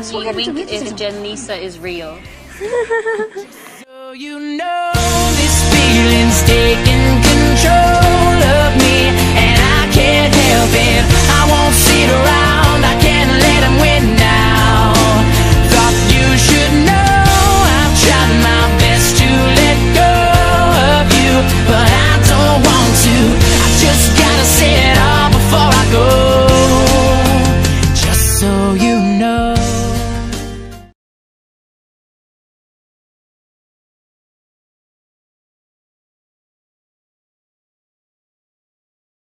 only wink if JENLISA is real. So you know this feeling's taking